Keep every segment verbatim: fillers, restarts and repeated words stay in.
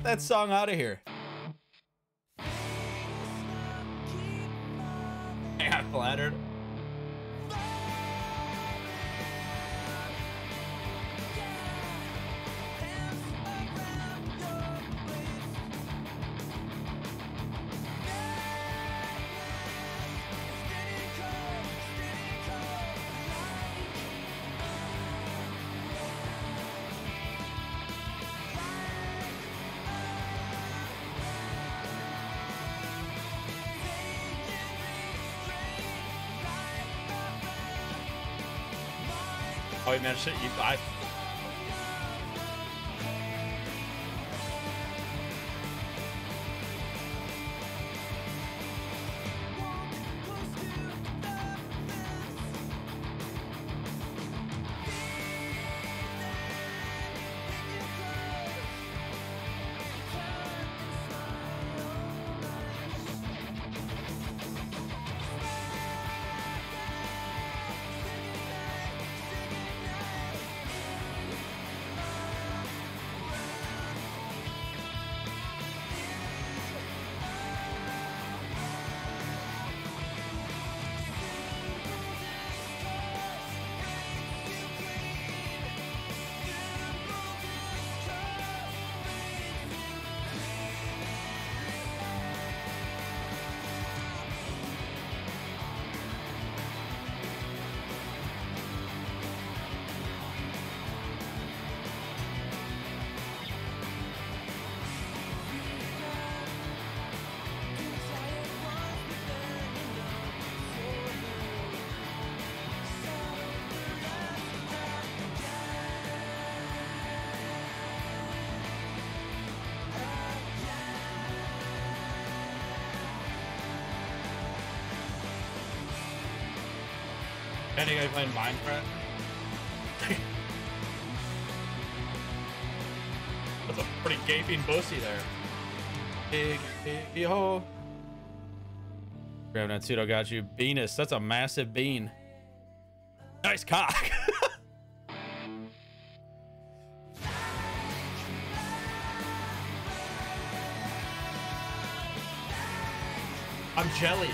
that song out of here. I got flattered. Oh, you managed to, you, I, any guy playing Minecraft? That's a pretty gaping pussy there. Big, big, yo. Grab that pseudo got you. Venus, that's a massive bean. Nice cock. I'm jelly.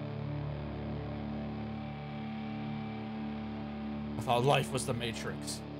I thought life was the Matrix.